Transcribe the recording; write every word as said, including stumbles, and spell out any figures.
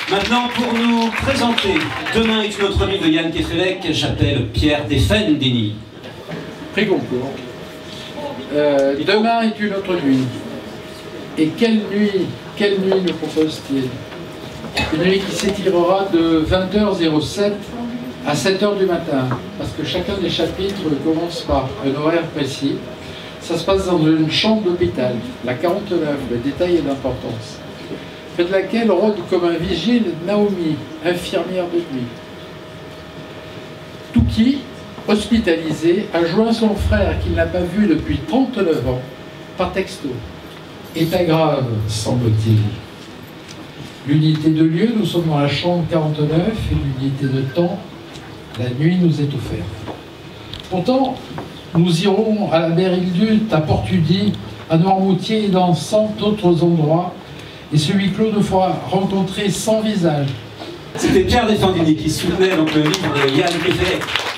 Maintenant, pour nous présenter Demain est une autre nuit de Yann Kefelec, j'appelle Pierre Defendini. Prix Goncourt. Euh, demain est une autre nuit. Et quelle nuit, quelle nuit nous propose-t-il? Une nuit qui s'étirera de vingt heures sept à sept heures du matin, parce que chacun des chapitres commence par un horaire précis. Ça se passe dans une chambre d'hôpital, la quarante-neuf, le détail est d'importance, près de laquelle rôde comme un vigile Naomi, infirmière de nuit. Touki, hospitalisé, a joint son frère qu'il n'a pas vu depuis trente-neuf ans, par texto. État grave, semble-t-il. L'unité de lieu, nous sommes dans la chambre quarante-neuf, et l'unité de temps, la nuit nous est offerte. Pourtant, nous irons à la Bérildute, à Portudi, à Noirmoutier et dans cent autres endroits, et ce huis clos nous fera rencontrer cent visages. C'était Pierre Defendini qui soutenait donc le livre de Yann Kefelec.